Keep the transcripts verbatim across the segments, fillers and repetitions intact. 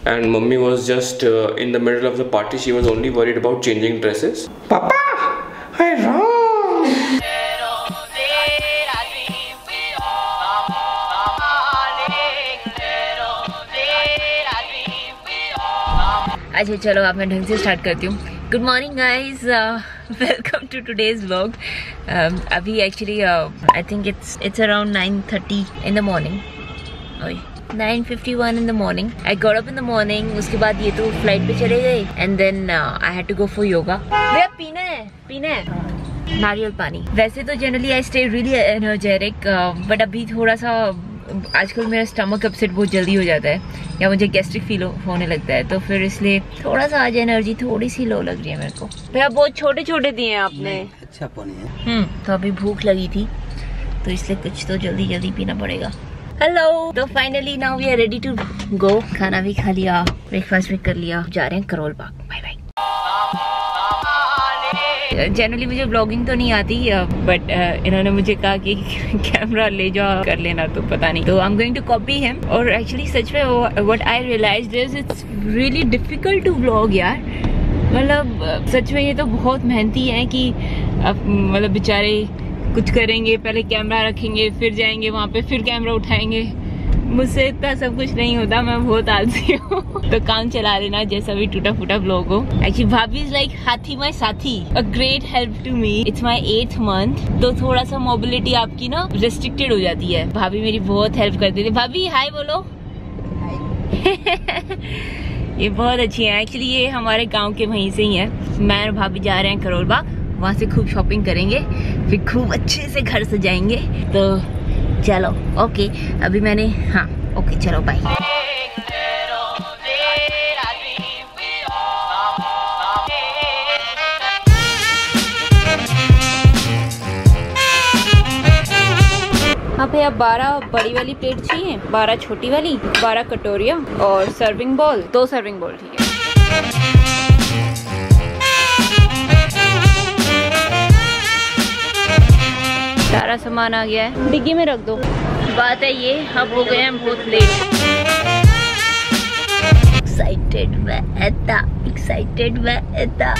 and mummy was just uh, in the middle of the party. She was only worried about changing dresses. Papa, I wrong. अच्छा चलो अब मैं ढंग से start करती हूँ। Good morning guys, welcome to today's vlog. अभी actually I think it's it's around nine thirty in the morning, nine fifty one in the morning. I got up in the morning. उसके बाद ये तो flight पे चले गए and then I had to go for yoga. भैया पीना है, पीना है नारियल पानी। वैसे तो generally I stay really energetic, but अभी थोड़ा सा आजकल मेरा स्टमक अपसेट बहुत जल्दी हो जाता है या मुझे गैस्ट्रिक फील होने लगता है, तो फिर इसलिए थोड़ा सा आज एनर्जी थोड़ी सी लो लग रही है मेरे को। भैया बहुत छोटे छोटे दिए हैं आपने। अच्छा पानी है। हम्म तो अभी भूख लगी थी तो इसलिए कुछ तो जल्दी जल्दी पीना पड़ेगा। हेलो, तो finally now we are ready to go. खाना भी खा लिया, ब्रेकफास्ट भी कर लिया, जा रहे हैं Karol Bagh. Bye bye. Generally मुझे ब्लॉगिंग तो नहीं आती, बट uh, इन्होंने मुझे कहा कि कैमरा ले जाओ कर लेना, तो पता नहीं, तो I am going to copy him. और एक्चुअली सच में what I realised is it's really difficult to blog यार। मतलब सच में ये तो बहुत मेहनती है कि मतलब बेचारे कुछ करेंगे, पहले कैमरा रखेंगे, फिर जाएंगे वहाँ पे, फिर कैमरा उठाएंगे। मुझसे इतना सब कुछ नहीं होता, मैं बहुत आलसी हूँ। तो काम चला लेना जैसा भी टूटा फूटा ब्लॉग हो। एक्चुअली भाभी इज लाइक हाथी माई साथी, a great help to me. It's my eighth month, तो थोड़ा सा मोबिलिटी आपकी ना रेस्ट्रिक्टेड हो जाती है। भाभी मेरी बहुत हेल्प करती थी। भाभी हाय बोलो। ये बहुत अच्छी है एक्चुअली, ये हमारे गाँव के वहीं से ही है। मैं और भाभी जा रहे हैं करोल बाग, वहाँ से खूब शॉपिंग करेंगे, फिर खूब अच्छे से घर सजाएंगे। तो चलो ओके, अभी मैंने हाँ ओके चलो बाय। हाँ भैया, बारह बड़ी वाली प्लेट चाहिए, बारह छोटी वाली, बारह कटोरियाँ और सर्विंग बॉल, दो सर्विंग बॉल ठीक है। सारा सामान आ गया है, डिग्गी में रख दो। बात है ये, अब हो गए हैं बहुत लेट। एक्साइटेड मैं एता, एक्साइटेड मैं एता।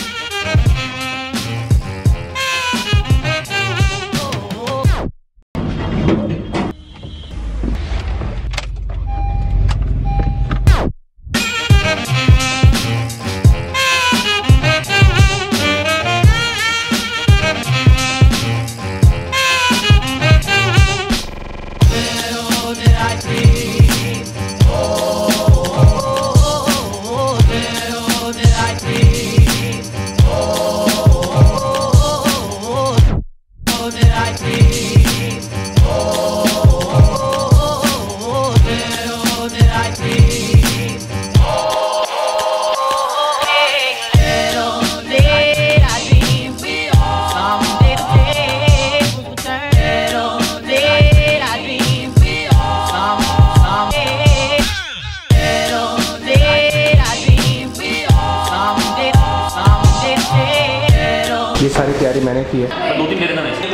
ये सारी तैयारी मैंने की है। दो तीन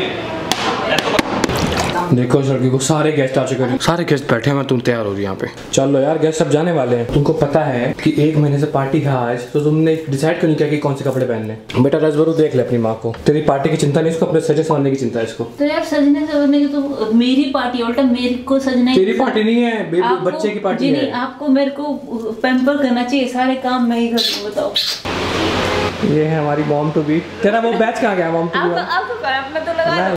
देखो इस लड़की को, सारे गेस्ट आ चुके हैं, सारे गेस्ट बैठे हैं, मैं तुम तैयार हो रही यहाँ पे। चलो यार, गेस्ट सब जाने वाले हैं। तुमको पता है कि एक महीने से पार्टी है आज, तो तुमने डिसाइड क्यों नहीं किया कि कौन से कपड़े पहनने? बेटा रजबरू देख ले अपनी माँ को, तेरी पार्टी की चिंता नहीं, इसको अपने सजे संवरने की चिंता है इसको। तो यार सजने संवरने की तो मेरी पार्टी, उल्टा मेरे को सजना। तेरी पार्टी नहीं है, बच्चे की पार्टी है। आपको मेरे को पैम्पर करना चाहिए, सारे काम मैं ही करूँ। बताओ, ये है हमारी मॉम टू बी। तेरा वो बैच कहाँ गया मॉम टू बी? आपको पैम्प में तो लगा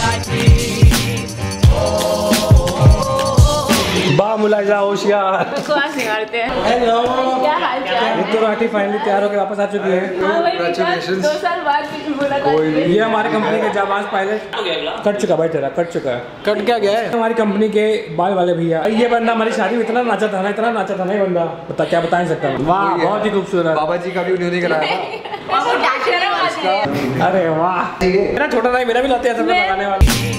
बा मुलाजा होशियार। बकवास नहीं मारते हैं। हेलो, क्या हाल चाल? रितु राठी फाइनली तैयार होकर वापस आ चुकी है। कांग्रेचुलेशंस। दो साल बाद भी मुलाकात। ये हमारी कंपनी के जाबाज पायलट। कट चुका भाई तेरा, कट चुका है। कट क्या गया है? हमारी कंपनी के बाल वाले भैया। ये बंदा हमारी शादी में इतना नाचा था ना, इतना नाचा था ना ये बंदा, बता क्या बता नहीं सकता। वाह, बहुत ही खूबसूरत। बाबा जी का भी उन्होंने कराया था। अरे वाह, मेरा छोटा भाई मेरा भी लाते हैं सब लगाने वाला।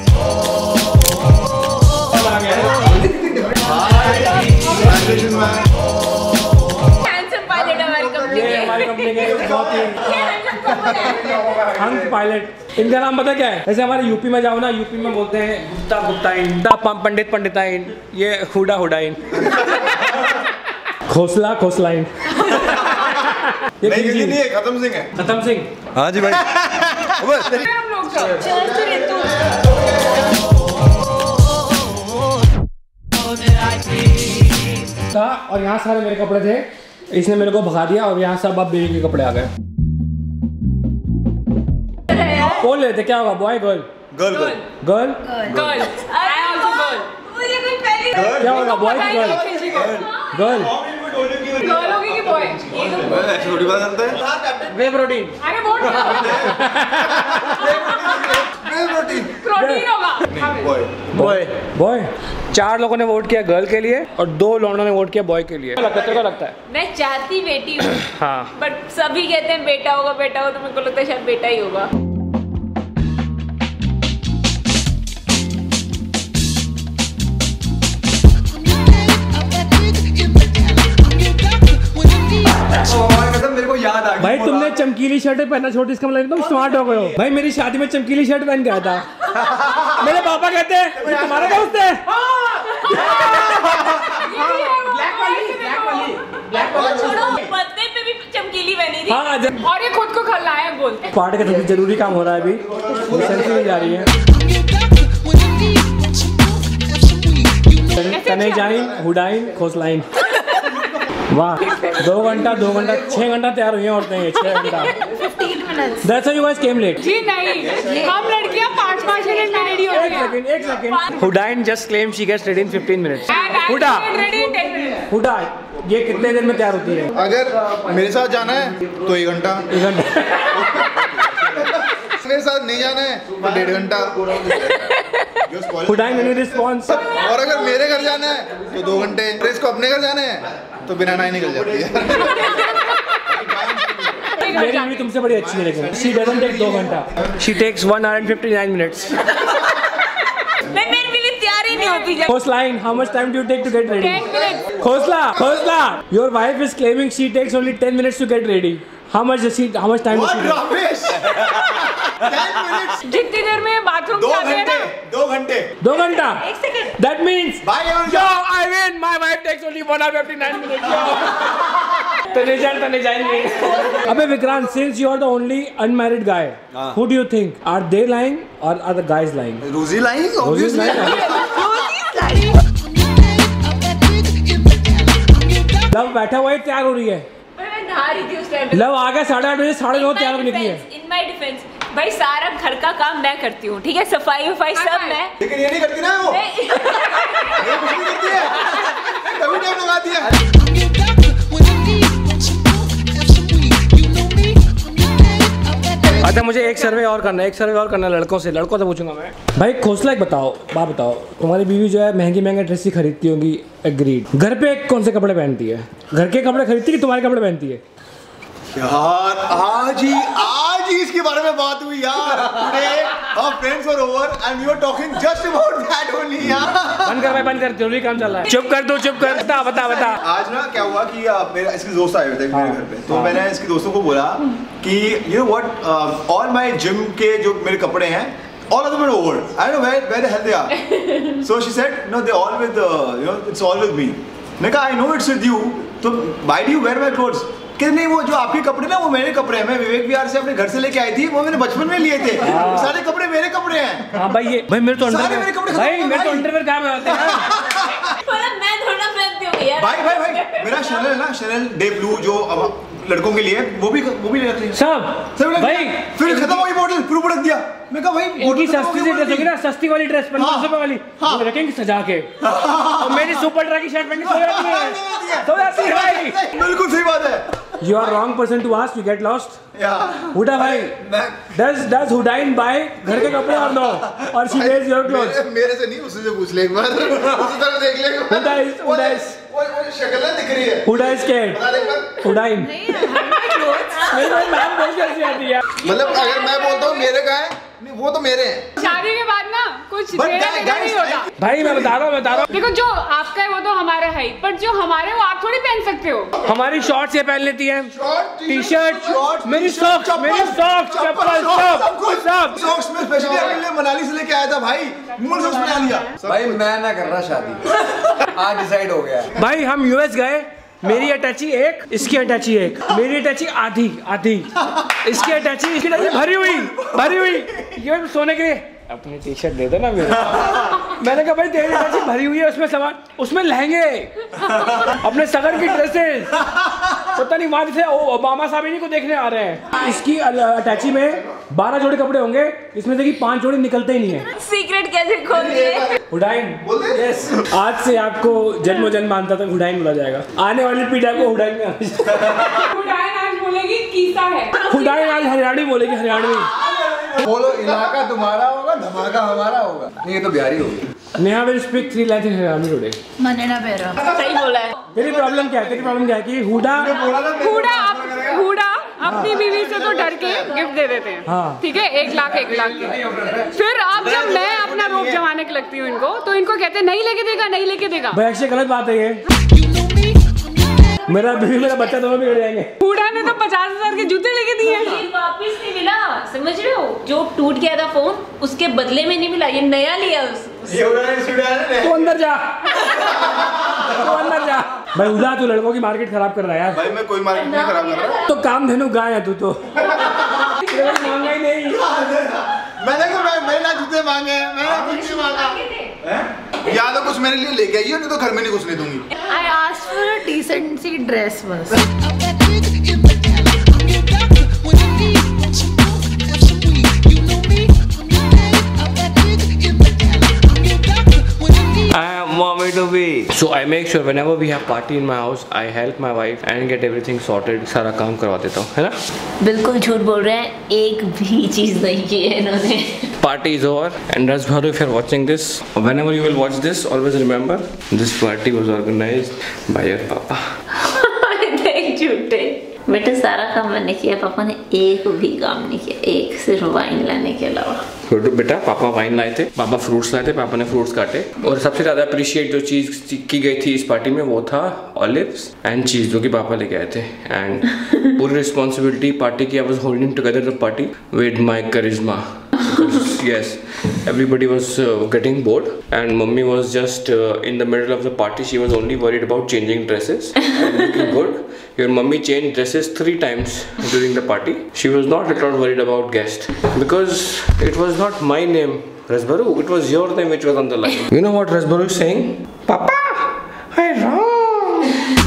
हमारी कंपनी के बहुत ही हंक पायलट। इनका नाम पता क्या है? जैसे हमारे यूपी में जाओ ना, यूपी में बोलते हैं गुप्ता गुप्ताइन, पंडित पंडिताइन, ये हुडा हुडाइन। खोसला खोसलाइन। ये नहीं नहीं नहीं खत्म सिंह है। खत्म सिंह। हाँ जी भाई। था और यहाँ सारे मेरे कपड़े थे, इसने मेरे को भगा दिया और यहाँ सब अब बेबी के कपड़े आ गए। कौन लेते क्या होगा, boy girl? Girl girl girl girl मुझे कुछ पहले क्या होगा, बॉय की गर्ल? गर्ल गर्ल होगी कि बॉय? ऐसे थोड़ी बात करते हैं। Whey protein. अरे वोट प्रोटीन प्रोटीन होगा। बॉय बॉय बॉय चार लोगों ने वोट किया गर्ल के लिए और दो लौंडों ने वोट किया बॉय के लिए। लगता है तेरे को लगता है? मैं चाहती बेटी हूँ हाँ बट सभी कहते हैं बेटा होगा बेटा होगा, तो मेरे को लगता है शायद बेटा ही होगा। मेरे को याद आ गया भाई, तुमने चमकीली शर्ट पहनना छोटी, इसका मतलब तुम स्मार्ट हो गए हो। भाई मेरी शादी में चमकीली शर्ट पहन गया था। मेरे पापा कहते हैं ये तुम्हारा दोस्त है। बर्थडे पे भी चमकीली बनी थी। हाँ जब और ये खुद को खलनायक बोलते हैं। पार्टी का सबसे जरूरी काम हो रहा है अभी, सेल्फी जा रही है। तने जाइन हुडाइन खोसलाइन। वाह, दो घंटा दो घंटा छह घंटा तैयार हुई हैं औरतें, ये छह घंटा। That's why you guys came late. जी नहीं, हम लड़कियां पाँच पाँच मिनट में रेडी होती एक सेकंड एक second. Hudain just claimed she gets ready in fifteen minutes. Huda ready in ten minutes. हुडा ये कितने देर में तैयार होती है? अगर मेरे साथ जाना है तो एक घंटा, एक घंटा। मेरे साथ नहीं जाना है तो डेढ़ घंटा। Hudain any response? और अगर मेरे घर जाना है तो दो घंटे। अगर इसको अपने घर जाना है तो बिना नाई निकल जाती है। मेरी भी तुमसे बड़ी अच्छी है लेकिन she doesn't take दो घंटा, she takes one hour and fifty-nine minutes. मैं मेरी बीवी तैयार ही नहीं होती। Khoslain, how much time do you take to get ready? ten minutes. Khosla, Khosla, your wife is claiming she takes only ten minutes to get ready. How much does she? How much time does she take? ten minutes. जितनी देर में bathroom जाते हैं ना, दो घंटे दो घंटा? एक second. That means Bye everyone. yo, I win. My wife takes only one hour fifty-nine minutes. Yo. तने जान तने जाएंगे। अबे Vikrant, since you are the only unmarried guy, who do you think? Are they lying or are the guys lying? Rosie lying? Rosie's lying. लव बैठा हुआ है, तैयार हो रही है। मैं नहा रही थी उस टाइम पे। लव आ गया साढ़े आठ बजे, साढ़े नौ तैयार होने निकली है। इन माय डिफेंस भाई सारा घर का काम मैं करती हूँ, ठीक है, सफाई वफाई सब मैं। लेकिन ये नहीं करती ना वो। ये कुछ नहीं करती है। कभी टाइम लगाती है। अच्छा मुझे एक सर्वे और करना है, एक सर्वे और करना है लड़कों से, लड़कों से पूछूंगा मैं। भाई खोसला एक बताओ, बात बताओ, तुम्हारी बीवी जो है महंगी महंगे ड्रेस ही खरीदती होगी, एग्रीड। घर पे कौन से कपड़े पहनती है? घर के कपड़े खरीदती है कि तुम्हारे कपड़े पहनती है? यार आज ही आज ही इसके बारे में बात हुई यार। Today our friends were over and we were talking just about that only यार। बंद कर भाई, बंद कर, जरूरी काम चल रहा है। चुप कर दो, चुप कर, बता बता बता। आज ना क्या हुआ कि uh, मेरा इसके दोस्त आए हुए थे मेरे घर पे, तो मैंने इसके दोस्तों को बोला कि you know what, all my gym के जो मेरे कपड़े हैं, all of them are over. I don't know where where the hell they are. So she said, no, they all with uh, you know, it's all with me. मैंने कहा I know it's with you. तो why do you wear my clothes? कि नहीं, वो जो आपके कपड़े ना वो मेरे कपड़े हैं, मैं विवेक विहार से अपने घर से लेके आई थी, वो मैंने बचपन में लिए थे। सारे कपड़े मेरे कपड़े हैं। हाँ भाई, ये भाई मेरे तो सारे मेरे कपड़े भाई मेरे तो अंडरवेयर कहाँ पे होते हैं? मतलब मैं थोड़ा पहनती हूँ यार। भाई भाई भाई मेरा शनेल है ना, शनेल डे ब्लू जो अब लड़कों के लिए, वो भी वो भी ले जाते हैं सब। सब भाई फिर खत्म हुई बॉटल, फिर उड़क दिया। मैं कहा भाई इनकी सस्ती सी ड्रेस होगी ना, सस्ती वाली ड्रेस पंद्रह सौ रुपए वाली, वो रखेंगे सजा के। और मेरी सुपर ट्रक की शर्ट पहन के सो जाती है, सो जाती है भाई। बिल्कुल सही बात है। You are wrong person to ask. You get lost. Yeah. Hooda भाई, does does Hudain buy घर के कपड़े और no? और she wears your clothes? मेरे से नहीं, उससे पूछ ले एक बार, उसी तरह देख ले। Huda is Huda is वो वो शक्ल ना दिख रही है। Huda is scared. Hudain. मेरे भाई नाम बोल कैसे आती है? मतलब अगर मैं बोलता हूँ मेरे का है, नहीं वो तो मेरे हैं। शादी के बाद ना कुछ देना देना नहीं होता। भाई मैं बता रहा हूँ, बता रहा हूँ। देखो जो आपका है वो तो हमारा है, पर जो हमारे वो आप थोड़ी पहन सकते हो। हमारी शॉर्ट्स ये पहन लेती है, टी शर्ट, मेरी सॉक्स, सॉक्स, मेरी सॉक्स, चप्पल, सब कुछ सब। सॉक्स में स्पेशली अपने लिए मनाली से लेके आया था भाई, मूल सॉक्स बना लिया। भाई मैं ना कर रहा शादी, आज डिसाइड हो गया है। भाई हम यूएस गए, मेरी अटैची एक, इसकी अटैची एक, मेरी अटैची आधी आधी, इसकी अटैची इसकी अटैची भरी हुई भरी हुई। ये सोने के अपनी टी शर्ट दे दो ना मेरे। मैंने कहा भाई तेरी अटैची भरी हुई है, उसमें सामान, उसमें लहंगे, अपने सगर की ड्रेसेस, पता नहीं वहाँ से ओबामा साहब इन्हीं को देखने आ रहे हैं। इसकी अटैची में बारह जोड़ी कपड़े होंगे, इसमें से कि पांच जोड़ी निकलते ही नहीं है। सीक्रेट कैसे खोल दिए? हुडाइन, यस। आज से आपको जन्मों जन्म मानता था हुडाइन बोला जाएगा। आने वाली पीढ़ी को हुडाइन में हुडाइन आज बोलेगी कीसा है। हुडाइन आज हरियाणी बोलेगी, हरियाणवी। बोलो इलाका तुम्हारा होगा, धमाका हमारा होगा। नहीं ये तो बिहारी होगी। Neha will speak three lines in Haryanvi today. मने ना बेरा सही बोला है। तेरी प्रॉब्लम क्या है? तेरी प्रॉब्लम क्या है कि हुडा हुडा हुडा अपनी बीवी से तो डर के गिफ्ट दे देते हैं। हाँ। ठीक है, एक लाख एक लाख के। फिर अब जब मैं अपना रोप जमाने की लगती हूँ इनको, तो इनको कहते हैं नहीं लेके देगा, नहीं लेके देगा। भाई एक्चुअली गलत बात है ये। मेरा बीवी मेरा बच्चा दोनों बिगड़ जाएंगे। हुडा ने तो पचास हजार के जूते लेके दिए, वापस नहीं मिला। समझ रहे हो, जो टूट गया था फोन उसके बदले में नहीं मिला, ये नया लिया। तो अंदर जा, तो अंदर जा। भाई हुडा तू लड़कों की मार्केट खराब कर रहा है यार। भाई मैं कोई मार्केट नहीं खराब कर रहा। तो काम धेनु गाय है तू तो। मांगा ही नहीं। मैंने कहा मैं मैंने ना जूते मांगे हैं, मैंने कुछ नहीं मांगा। या तो कुछ मेरे लिए लेके आइए, नहीं तो घर में नहीं घुसने दूंगी। I asked for a decency dress बस। Mommy to be. So I make sure whenever we have party in my house, I help my wife and get everything sorted. सारा काम करवा देता हूँ, है ना? बिल्कुल झूठ बोल रहे हैं, एक भी चीज नहीं की है इन्होंने। Party is over, and Rasbharu, if you're watching this, whenever you will watch this, always remember this party was organized by your papa. नहीं झूठे। बेटा सारा काम मैंने किया, पापा ने एक भी काम नहीं किया, एक सिर्फ वाइन लाने के अलावा। बेटा पापा वाइन लाए थे, पापा फ्रूट्स लाए थे, पापा ने फ्रूट्स काटे, और सबसे ज्यादा अप्रिशिएट जो चीज की गई थी इस पार्टी में वो था ऑलिव्स एंड चीज, जो कि पापा लेके आए थे। एंड पूरी रिस्पॉन्सिबिलिटी पार्टी की, I was holding together the party with my Karishma. Yes, everybody was uh, getting bored, and mummy was just uh, in the middle of the party. She was only worried about changing dresses and looking good. Your mummy changed dresses three times during the party. She was not at all worried about guests because it was not my name, Rasbharu. It was your name which was on the line. You know what Rasbharu is saying? Papa, I wrong.